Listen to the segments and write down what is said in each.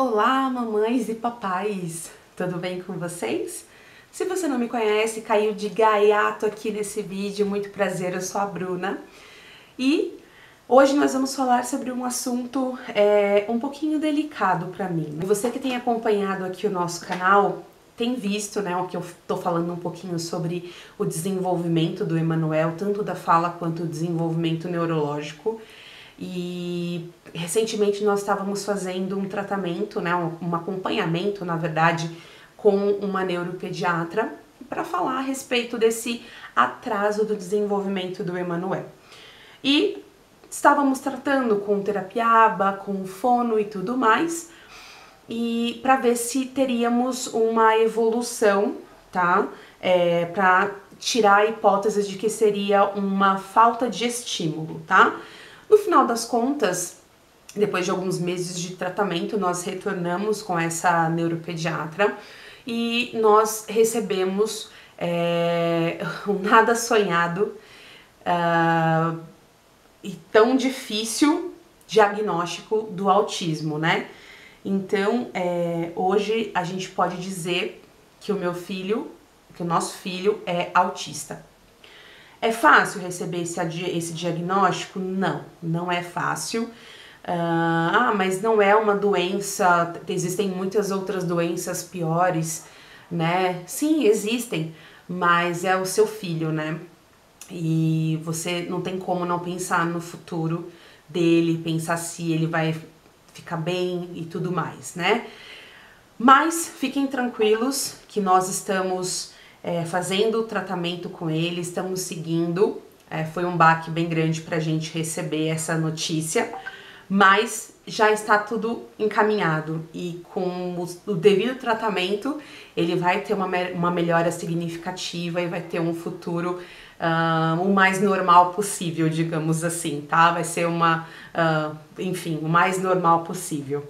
Olá, mamães e papais! Tudo bem com vocês? Se você não me conhece, caiu de gaiato aqui nesse vídeo, muito prazer, eu sou a Bruna. E hoje nós vamos falar sobre um assunto um pouquinho delicado para mim. Você que tem acompanhado aqui o nosso canal, tem visto, né, o que eu tô falando um pouquinho sobre o desenvolvimento do Emanuel, tanto da fala quanto o desenvolvimento neurológico. E recentemente nós estávamos fazendo um tratamento, né, um acompanhamento, na verdade, com uma neuropediatra para falar a respeito desse atraso do desenvolvimento do Emanuel. E estávamos tratando com terapia ABA, com fono e tudo mais, e para ver se teríamos uma evolução, tá? Para tirar a hipótese de que seria uma falta de estímulo, tá? No final das contas, depois de alguns meses de tratamento, nós retornamos com essa neuropediatra e nós recebemos um nada sonhado e tão difícil diagnóstico do autismo, né? Então, hoje a gente pode dizer que o nosso filho é autista. É fácil receber esse diagnóstico? Não, não é fácil. Mas não é uma doença, existem muitas outras doenças piores, né? Sim, existem, mas é o seu filho, né? E você não tem como não pensar no futuro dele, pensar se ele vai ficar bem e tudo mais, né? Mas fiquem tranquilos que nós estamos fazendo o tratamento com ele, estamos seguindo. Foi um baque bem grande pra gente receber essa notícia, mas já está tudo encaminhado e com o devido tratamento ele vai ter uma melhora significativa e vai ter um futuro o mais normal possível, digamos assim, tá? Vai ser enfim, o mais normal possível.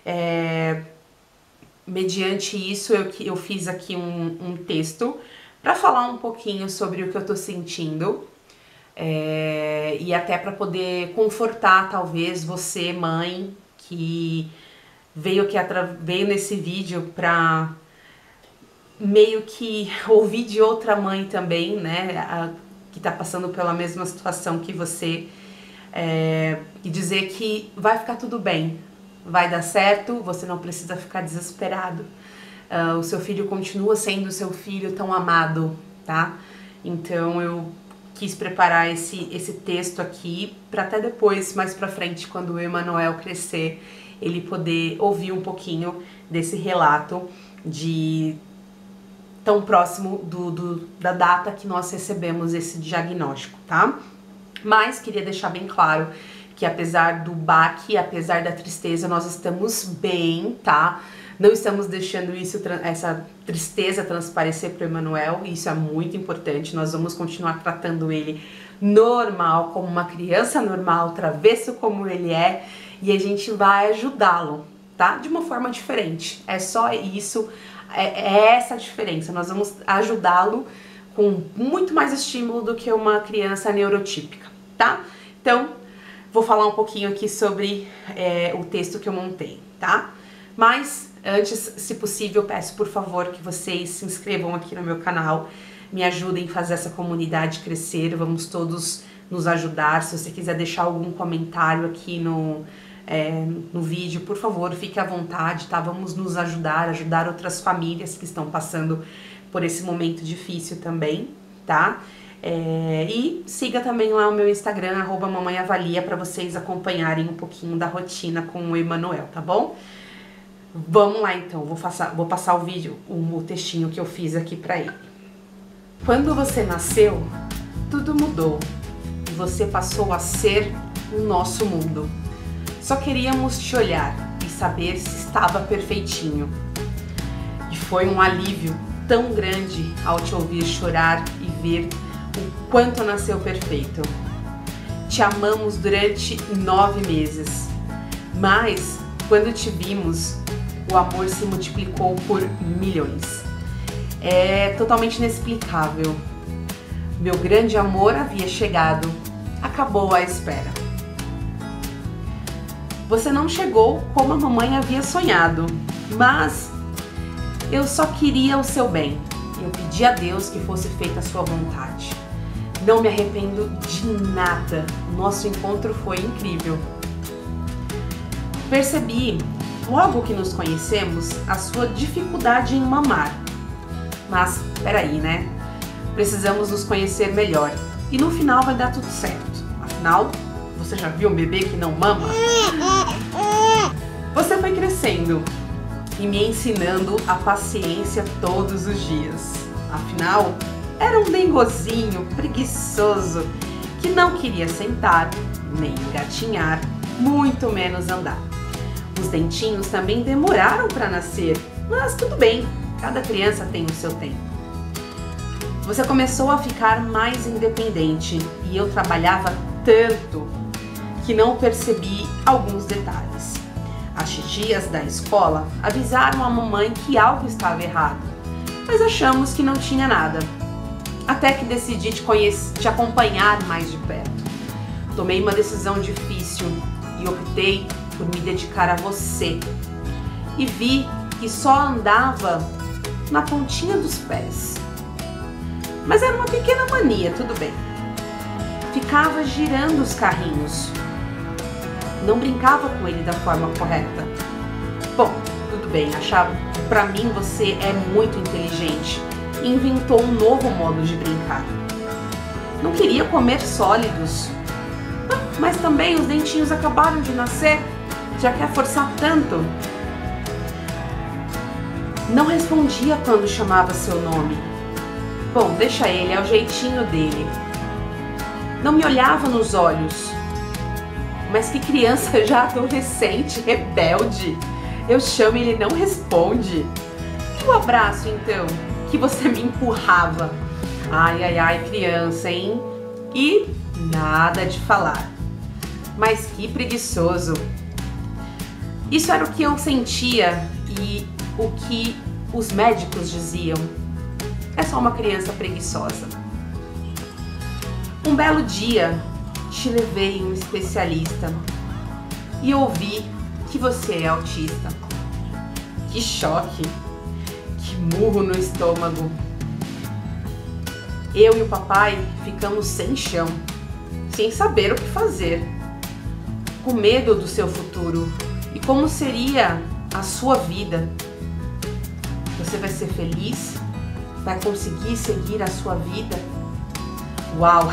Mediante isso, eu fiz aqui um texto para falar um pouquinho sobre o que eu tô sentindo e até para poder confortar, talvez, você, mãe, que veio nesse vídeo para meio que ouvir de outra mãe também, né, que tá passando pela mesma situação que você, e dizer que vai ficar tudo bem. Vai dar certo, você não precisa ficar desesperado. O seu filho continua sendo seu filho tão amado, tá? Então eu quis preparar esse texto aqui para até depois, mais pra frente, quando o Emanuel crescer, ele poder ouvir um pouquinho desse relato de tão próximo da data que nós recebemos esse diagnóstico, tá? Mas queria deixar bem claro que apesar do baque, apesar da tristeza, nós estamos bem, tá? Não estamos deixando essa tristeza transparecer para o Emanuel, isso é muito importante. Nós vamos continuar tratando ele normal, como uma criança normal, travesso como ele é, e a gente vai ajudá-lo, tá? De uma forma diferente. É só isso, é essa a diferença. Nós vamos ajudá-lo com muito mais estímulo do que uma criança neurotípica, tá? Então, vou falar um pouquinho aqui sobre o texto que eu montei, tá? Mas antes, se possível, peço por favor que vocês se inscrevam aqui no meu canal, me ajudem a fazer essa comunidade crescer, vamos todos nos ajudar. Se você quiser deixar algum comentário aqui no vídeo, por favor, fique à vontade, tá? Vamos nos ajudar outras famílias que estão passando por esse momento difícil também, tá? E siga também lá o meu Instagram, @mamãeavalia, para vocês acompanharem um pouquinho da rotina com o Emanuel, tá bom? Vamos lá então, vou passar o textinho que eu fiz aqui para ele. Quando você nasceu, tudo mudou e você passou a ser o nosso mundo. Só queríamos te olhar e saber se estava perfeitinho. E foi um alívio tão grande ao te ouvir chorar e ver o quanto nasceu perfeito. Te amamos durante 9 meses, mas quando te vimos, o amor se multiplicou por milhões. É totalmente inexplicável. Meu grande amor havia chegado, acabou a espera. Você não chegou como a mamãe havia sonhado, mas eu só queria o seu bem. Eu pedi a Deus que fosse feita a sua vontade. Não me arrependo de nada. Nosso encontro foi incrível. Percebi, logo que nos conhecemos, a sua dificuldade em mamar. Mas, peraí, né? Precisamos nos conhecer melhor. E no final vai dar tudo certo. Afinal, você já viu um bebê que não mama? Você foi crescendo e me ensinando a paciência todos os dias. Afinal, era um dengozinho preguiçoso que não queria sentar, nem engatinhar, muito menos andar. Os dentinhos também demoraram para nascer, mas tudo bem, cada criança tem o seu tempo. Você começou a ficar mais independente e eu trabalhava tanto que não percebi alguns detalhes. As titias da escola avisaram a mamãe que algo estava errado, mas achamos que não tinha nada. Até que decidi te acompanhar mais de perto. Tomei uma decisão difícil e optei por me dedicar a você. E vi que só andava na pontinha dos pés. Mas era uma pequena mania, tudo bem. Ficava girando os carrinhos. Não brincava com ele da forma correta. Bom, tudo bem, achava que pra mim você é muito inteligente e inventou um novo modo de brincar. Não queria comer sólidos. Mas também os dentinhos acabaram de nascer, já quer forçar tanto. Não respondia quando chamava seu nome. Bom, deixa ele, é o jeitinho dele. Não me olhava nos olhos. Mas que criança já adolescente, rebelde. Eu chamo e ele não responde. E o abraço, então, que você me empurrava? Ai, ai, ai, criança, hein? E nada de falar. Mas que preguiçoso. Isso era o que eu sentia e o que os médicos diziam. É só uma criança preguiçosa. Um belo dia, te levei em um especialista e ouvi que você é autista. Que choque, que murro no estômago. Eu e o papai ficamos sem chão, sem saber o que fazer, com medo do seu futuro e como seria a sua vida. Você vai ser feliz? Vai conseguir seguir a sua vida? Uau!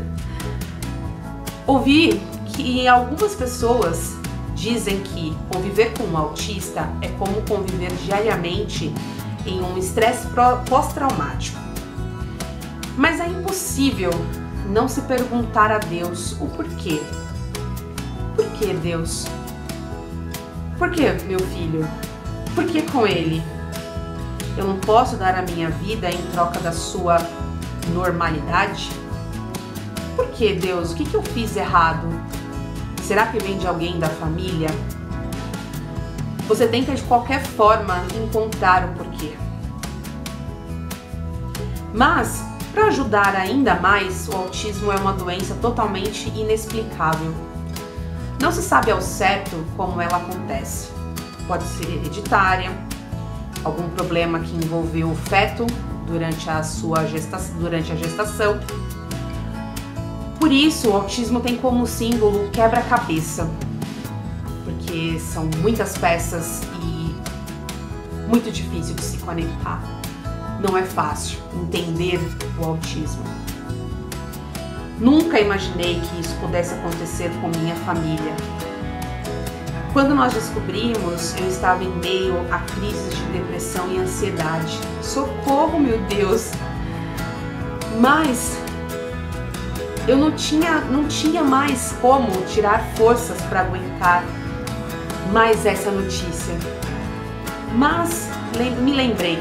Ouvi que algumas pessoas dizem que conviver com um autista é como conviver diariamente em um estresse pós-traumático. Mas é impossível não se perguntar a Deus o porquê. Por que, Deus? Por que, meu filho? Por que com ele? Eu não posso dar a minha vida em troca da sua normalidade? Por que, Deus? O que eu fiz errado? Será que vem de alguém da família? Você tenta de qualquer forma encontrar o porquê. Mas, para ajudar ainda mais, o autismo é uma doença totalmente inexplicável. Não se sabe ao certo como ela acontece. Pode ser hereditária, algum problema que envolveu o feto durante a gestação. Por isso, o autismo tem como símbolo o quebra-cabeça, porque são muitas peças e muito difícil de se conectar. Não é fácil entender o autismo. Nunca imaginei que isso pudesse acontecer com minha família. Quando nós descobrimos, eu estava em meio a crises de depressão e ansiedade. Socorro, meu Deus! Mas eu não tinha mais como tirar forças para aguentar mais essa notícia. Mas me lembrei,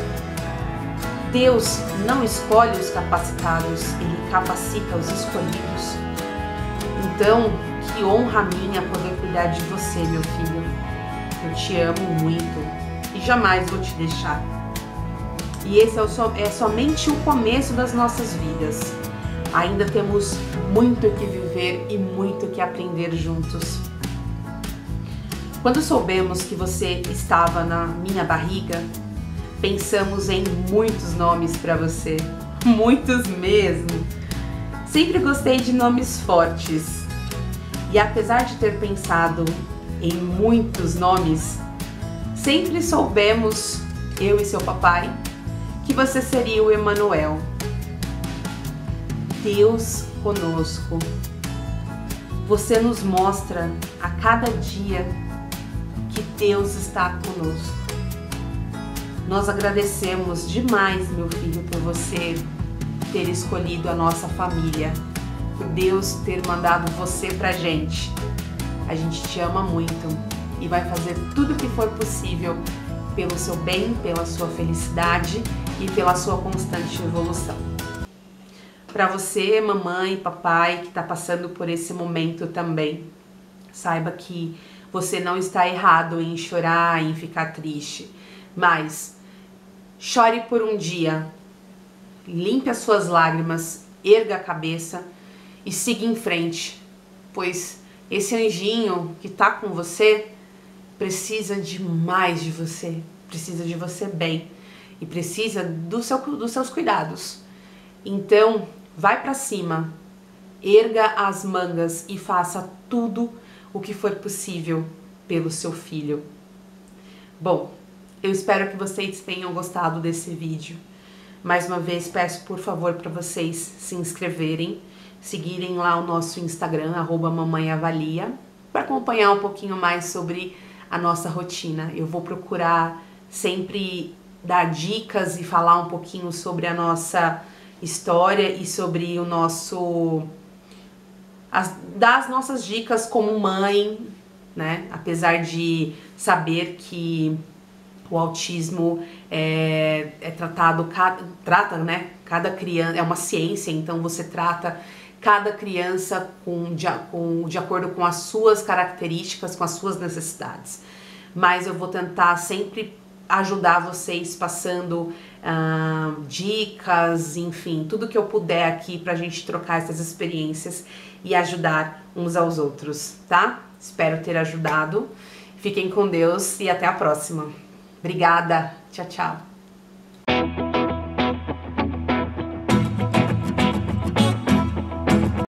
Deus não escolhe os capacitados, Ele capacita os escolhidos. Então, que honra minha poder cuidar de você, meu filho. Eu te amo muito e jamais vou te deixar. E esse é somente o começo das nossas vidas. Ainda temos muito que viver e muito que aprender juntos. Quando soubemos que você estava na minha barriga, pensamos em muitos nomes para você, muitos mesmo. Sempre gostei de nomes fortes e apesar de ter pensado em muitos nomes, sempre soubemos, eu e seu papai, que você seria o Emanuel. Deus conosco. Você nos mostra a cada dia que Deus está conosco. Nós agradecemos demais, meu filho, por você ter escolhido a nossa família, por Deus ter mandado você pra gente. A gente te ama muito e vai fazer tudo o que for possível pelo seu bem, pela sua felicidade e pela sua constante evolução. Para você, mamãe e papai, que está passando por esse momento também, saiba que você não está errado em chorar, em ficar triste, mas chore por um dia, limpe as suas lágrimas, erga a cabeça e siga em frente, pois esse anjinho que está com você precisa demais de você, precisa de você bem e precisa dos seus cuidados. Então, vai para cima, erga as mangas e faça tudo o que for possível pelo seu filho. Bom, eu espero que vocês tenham gostado desse vídeo. Mais uma vez, peço por favor para vocês se inscreverem, seguirem lá o nosso Instagram, @mamãeavalia, para acompanhar um pouquinho mais sobre a nossa rotina. Eu vou procurar sempre dar dicas e falar um pouquinho sobre a nossa história e sobre o das nossas dicas como mãe, né? Apesar de saber que o autismo é tratado, né? Cada criança é uma ciência, então você trata cada criança de acordo com as suas características, com as suas necessidades. Mas eu vou tentar sempre ajudar vocês passando dicas, enfim, tudo que eu puder aqui pra gente trocar essas experiências e ajudar uns aos outros, tá? Espero ter ajudado. Fiquem com Deus e até a próxima. Obrigada. Tchau, tchau.